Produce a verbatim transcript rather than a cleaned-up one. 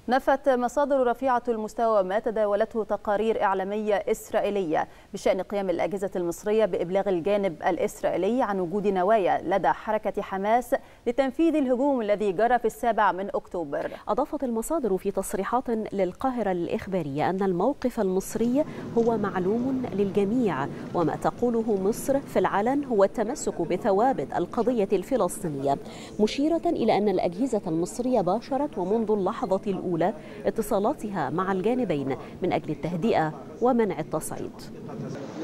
نفت مصادر رفيعة المستوى ما تداولته تقارير إعلامية إسرائيلية بشأن قيام الأجهزة المصرية بإبلاغ الجانب الإسرائيلي عن وجود نوايا لدى حركة حماس لتنفيذ الهجوم الذي جرى في السابع من أكتوبر. أضافت المصادر في تصريحات للقاهرة الإخبارية أن الموقف المصري هو معلوم للجميع، وما تقوله مصر في العلن هو التمسك بثوابت القضية الفلسطينية، مشيرة إلى أن الأجهزة المصرية باشرت ومنذ اللحظة الأولى اتصالاتها مع الجانبين من أجل التهدئة ومنع التصعيد.